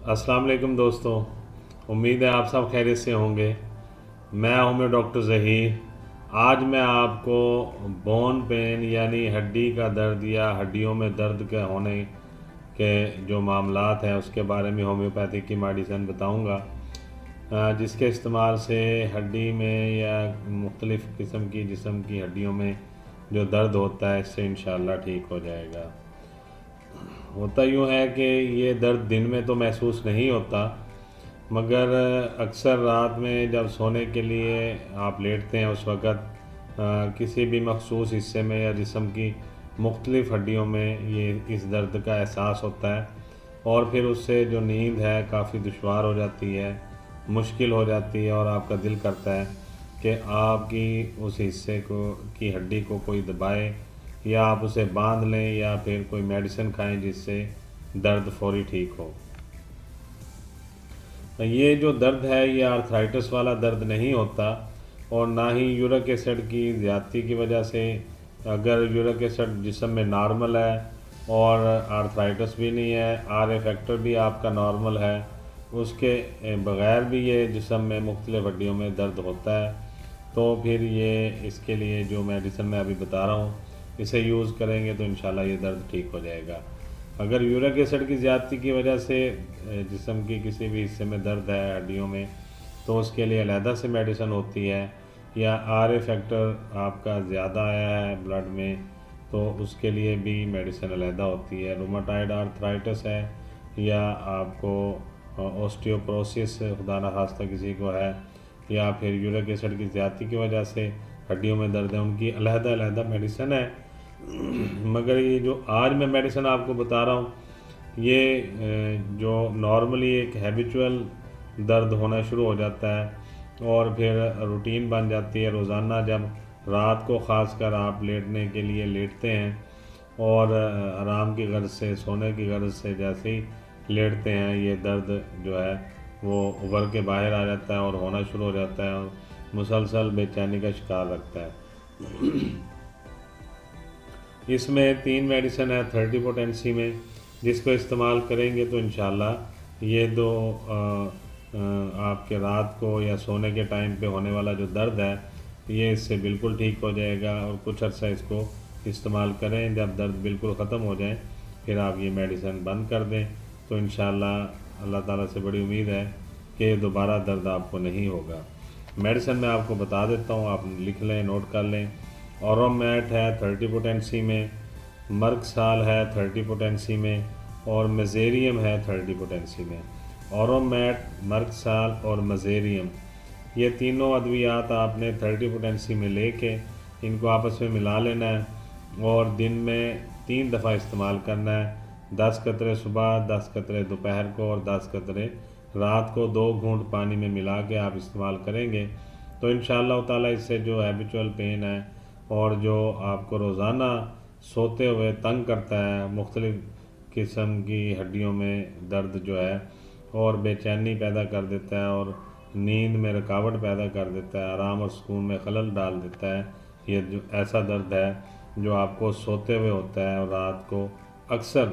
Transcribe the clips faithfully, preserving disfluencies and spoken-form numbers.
अस्सलाम वालेकुम दोस्तों, उम्मीद है आप सब खैरियत से होंगे। मैं हूँ डॉक्टर ज़हीर। आज मैं आपको बोन पेन यानी हड्डी का दर्द या हड्डियों में दर्द के होने के जो मामलात हैं उसके बारे में होम्योपैथी की मेडिसिन बताऊंगा, अ, जिसके इस्तेमाल से हड्डी में या मुख्तलिफ़ किस्म की जिस्म की हड्डियों में जो दर्द होता है इससे इंशाअल्लाह ठीक हो जाएगा। होता यूँ है कि ये दर्द दिन में तो महसूस नहीं होता, मगर अक्सर रात में जब सोने के लिए आप लेटते हैं उस वक़्त किसी भी मखसूस हिस्से में या जिस्म की मुख्तलिफ़ हड्डियों में ये इस दर्द का एहसास होता है और फिर उससे जो नींद है काफ़ी दुश्वार हो जाती है, मुश्किल हो जाती है और आपका दिल करता है कि आपकी उस हिस्से को की हड्डी को कोई दबाए या आप उसे बांध लें या फिर कोई मेडिसिन खाएं जिससे दर्द फौरी ठीक हो। ये जो दर्द है ये आर्थराइटिस वाला दर्द नहीं होता और ना ही यूरिक एसिड की ज़्यादती की वजह से। अगर यूरिक एसिड जिस्म में नॉर्मल है और आर्थराइटिस भी नहीं है, आर ए फैक्टर भी आपका नॉर्मल है, उसके बग़ैर भी ये जिस्म में मुख्तलिफ़ हड्डियों में दर्द होता है, तो फिर ये इसके लिए जो मेडिसिन मैं अभी बता रहा हूँ इसे यूज़ करेंगे तो इंशाल्लाह ये दर्द ठीक हो जाएगा। अगर यूरिक एसिड की ज़्यादती की वजह से जिस्म की किसी भी हिस्से में दर्द है हड्डियों में, तो उसके लिए अलहदा से मेडिसिन होती है। या आर ए फैक्टर आपका ज़्यादा आया है ब्लड में तो उसके लिए भी मेडिसिन अलहदा होती है। रूमेटॉइड आर्थराइटिस है या आपको ऑस्टियोपोरोसिस खुदा न खास्ता किसी को है या फिर यूरिक एसिड की ज़्यादती की वजह से हड्डियों में दर्द है, उनकी अलहदा अलहदा मेडिसिन है। मगर ये जो आज मैं मेडिसिन आपको बता रहा हूँ ये जो नॉर्मली एक हैबिचुअल दर्द होना शुरू हो जाता है और फिर रूटीन बन जाती है। रोज़ाना जब रात को ख़ासकर आप लेटने के लिए लेटते हैं और आराम की गर्ज से सोने की गर्ज से जैसे ही लेटते हैं ये दर्द जो है वो उभर के बाहर आ जाता है और होना शुरू हो जाता है और मुसलसल बेचैनी का शिकार रखता है। इसमें तीन मेडिसिन है थर्टी पोटेंसी में, जिसको इस्तेमाल करेंगे तो इंशाल्लाह ये दो आ, आ, आपके रात को या सोने के टाइम पे होने वाला जो दर्द है ये इससे बिल्कुल ठीक हो जाएगा। और कुछ अर्सा इसको इस्तेमाल करें, जब दर्द बिल्कुल ख़त्म हो जाए फिर आप ये मेडिसिन बंद कर दें तो इंशाल्लाह अल्लाह ताला से बड़ी उम्मीद है कि दोबारा दर्द आपको नहीं होगा। मेडिसिन मैं आपको बता देता हूँ, आप लिख लें, नोट कर लें। ऑरोमैट है थर्टी पोटेंसी में, मर्कसाल है थर्टी पोटेंसी में और मेज़ेरियम है थर्टी पोटेंसी में। ऑरोमैट, मर्कसाल और मेज़ेरियम ये तीनों अद्वियात आपने थर्टी पोटेंसी में लेके इनको आपस में मिला लेना है और दिन में तीन दफ़ा इस्तेमाल करना है। दस कतरे सुबह, दस कतरे दोपहर को और दस कतरे रात को दो घूंट पानी में मिला के आप इस्तेमाल करेंगे तो इंशाअल्लाह ताला इससे जो हैबिचुअल पेन है और जो आपको रोज़ाना सोते हुए तंग करता है, मुख्तलिफ़ किस्म की हड्डियों में दर्द जो है और बेचैनी पैदा कर देता है और नींद में रुकावट पैदा कर देता है, आराम और सुकून में खलल डाल देता है, ये जो ऐसा दर्द है जो आपको सोते हुए होता है और रात को अक्सर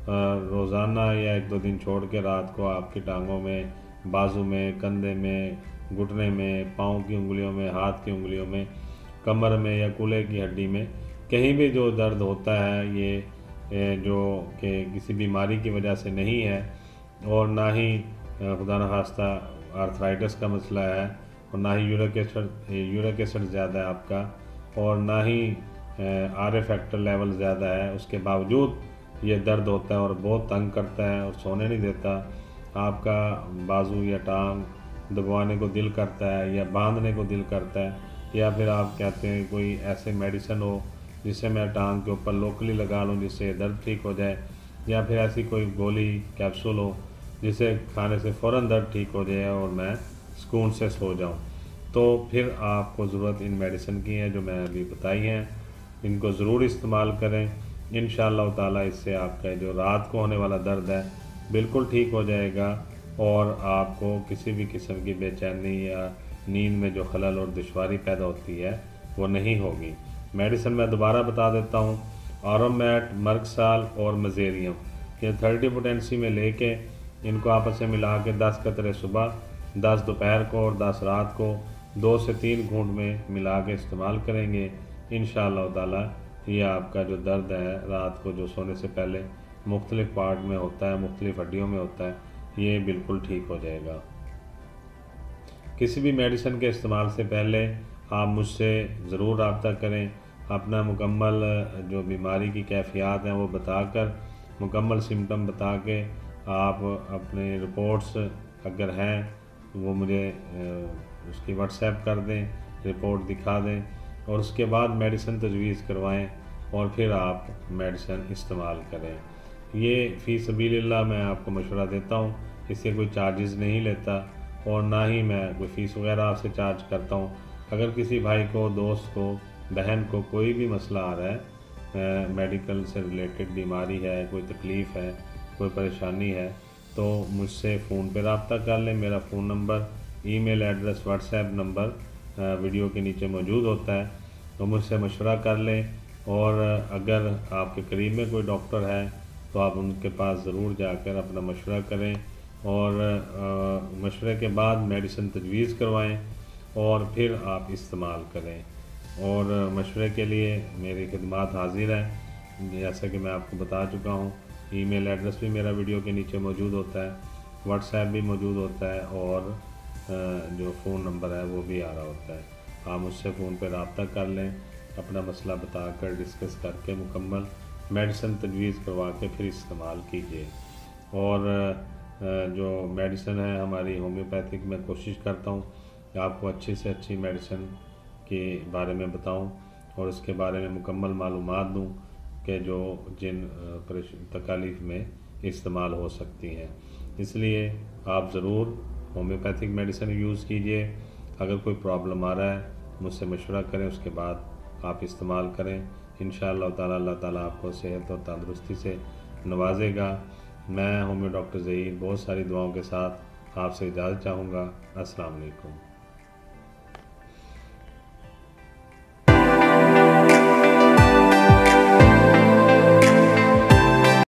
रोज़ाना या एक दो दिन छोड़ के रात को आपकी टांगों में, बाजू में, कंधे में, घुटने में, पाँव की उंगलियों में, हाथ की उंगलियों में, कमर में या कूल्हे की हड्डी में कहीं भी जो दर्द होता है ये जो कि किसी बीमारी की वजह से नहीं है और ना ही खुदा न खास्ता आर्थराइटिस का मसला है और ना ही यूरिक एसिड यूरिक एसिड ज़्यादा है आपका और ना ही आर ए फैक्टर लेवल ज़्यादा है, उसके बावजूद ये दर्द होता है और बहुत तंग करता है और सोने नहीं देता। आपका बाजू या टांग दबाने को दिल करता है या बांधने को दिल करता है या फिर आप कहते हैं कोई ऐसे मेडिसिन हो जिसे मैं टांग के ऊपर लोकली लगा लूँ जिससे दर्द ठीक हो जाए, या फिर ऐसी कोई गोली कैप्सूल हो जिसे खाने से फ़ौरन दर्द ठीक हो जाए और मैं सुकून से सो जाऊँ, तो फिर आपको ज़रूरत इन मेडिसिन की है जो मैं अभी बताई हैं। इनको ज़रूर इस्तेमाल करें, इंशाअल्लाह ताला इससे आपका जो रात को होने वाला दर्द है बिल्कुल ठीक हो जाएगा और आपको किसी भी किस्म की बेचैनी या नींद में जो खलल और दुश्वारी पैदा होती है वो नहीं होगी। मेडिसिन मैं दोबारा बता देता हूँ, ऑरोमैट, मर्कसाल और मेज़ेरियम ये थर्टी पोटेंसी में लेके ان کو آپس میں ملا کے دس قطرے صبح، دس دوپہر کو اور دس رات کو دو سے تین گھونٹ میں ملا کے استعمال کریں گے، انشاءاللہ تعالی یہ آپ کا جو درد ہے رات کو جو سونے سے پہلے مختلف پارٹ میں ہوتا ہے، مختلف ہڈیوں میں ہوتا ہے، یہ بالکل ٹھیک ہو جائے گا۔ کسی بھی میڈیسن کے استعمال سے پہلے آپ مجھ سے ضرور رابطہ کریں، اپنا مکمل جو بیماری کی کیفیات ہیں وہ بتا کر، مکمل سمٹم بتا کے آپ اپنے رپورٹس اگر ہیں وہ مجھے اس کی واٹس ایپ کر دیں، رپورٹ دکھا دیں اور اس کے بعد میڈیسن تجویز کروائیں اور پھر آپ میڈیسن استعمال کریں۔ یہ فی سبیل اللہ میں آپ کو مشورہ دیتا ہوں، اس سے کوئی چارجز نہیں لیتا اور نہ ہی میں کوئی فیس وغیرہ آپ سے چارج کرتا ہوں۔ اگر کسی بھائی کو، دوست کو، بہن کو کوئی بھی مسئلہ آ رہا ہے، میڈیکل سے ریلیٹڈ بیماری ہے، کوئی تکلیف ہے، کوئی پریشانی ہے، تو مجھ سے فون پہ رابطہ کر لیں۔ میرا phone number, e mail address, WhatsApp number video کے نیچے موجود ہوتا ہے، تو مجھ سے مشورہ کر لیں۔ اور اگر آپ کے قریب میں کوئی ڈاکٹر ہے تو آپ ان کے پاس ضرور جا کر اپنا مشورہ کریں اور مشورے کے بعد میڈیسن تجویز کروائیں اور پھر آپ استعمال کریں۔ اور مشورے کے لیے میری خدمات حاضر ہیں، جیسا کہ میں آپ کو بتا چکا ہوں۔ ای میل ایڈریس بھی میرا ویڈیو کے نیچے موجود ہوتا ہے، واٹس ایپ بھی موجود ہوتا ہے اور جو فون نمبر ہے وہ بھی آ رہا ہوتا ہے۔ آپ مجھ سے فون پہ رابطہ کر لیں، اپنا مسئلہ بتا کر ڈسکس کر کے مکمل میڈیسن تجویز کروا کے پھر استعمال کیجیے۔ اور جو میڈیسن ہے ہماری ہومیوپیتھک، میں کوشش کرتا ہوں کہ آپ کو اچھی سے اچھی میڈیسن کے بارے میں بتاؤں اور اس کے بارے میں مکمل معلومات دوں کہ جو جن تکالیف میں استعمال ہو سکتی ہیں۔ اس لیے آپ ضرور ہومیوپیتھک میڈیسن یوز کیجئے۔ اگر کوئی پرابلم آ رہا ہے مجھ سے مشورہ کریں، اس کے بعد آپ استعمال کریں، انشاءاللہ تعالی اللہ تعالیٰ آپ کو صحت اور تندرستی سے نوازے گا۔ میں ہومیو ڈاکٹر ظہیر بہت ساری دعاؤں کے ساتھ آپ سے اجازت چاہوں گا۔ السلام علیکم۔